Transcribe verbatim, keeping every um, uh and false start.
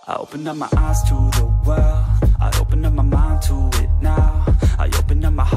I open up my eyes to the world, I open up my mind to it now. I open up my